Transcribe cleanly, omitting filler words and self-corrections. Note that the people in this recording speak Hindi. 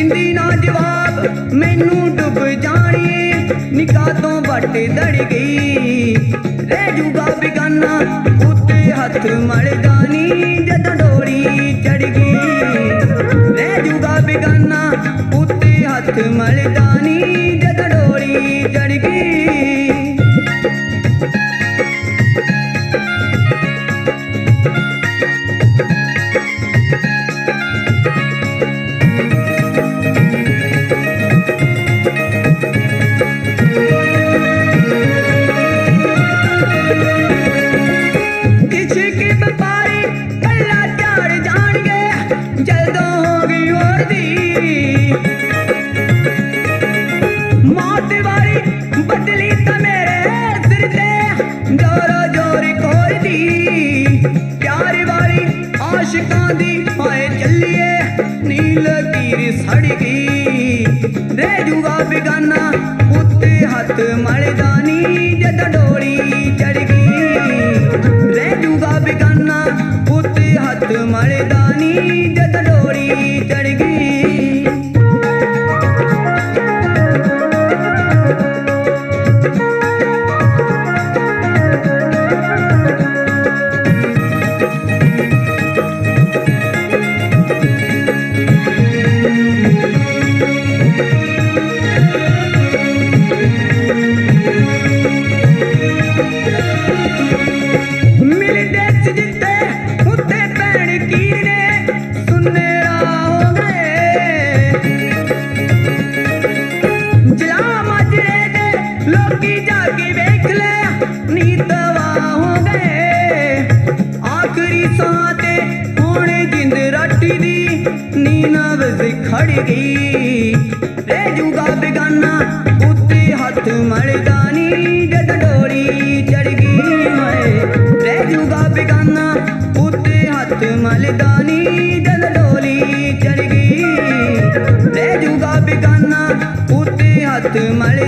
देंदी ना जवाब मैनू डुब जानी निकाह तो बट दड़ गई रह जूगा बेगाना उत्ते हथ मलदा नी जदों डोली चढ़ गई रह जूगा बेगाना उत्ते हथ मलदा नी जदों डोली चढ़ गई। सड़ गई रह जूगा बेगाना उत्ते हथ मलदा नी जदों डोली चढ़ गई रह जूगा बेगाना उत्ते हथ मलदा नी जदों डोली चढ़ गई। खड़ गई रह जूगा बेगाना उत्ते हथ मलदा नी जदों डोली चढ़ गई रह जूगा बेगाना उत्ते हथ मलदा नी जदों डोली चढ़ गई रह जूगा बेगाना उत्ते हथ मल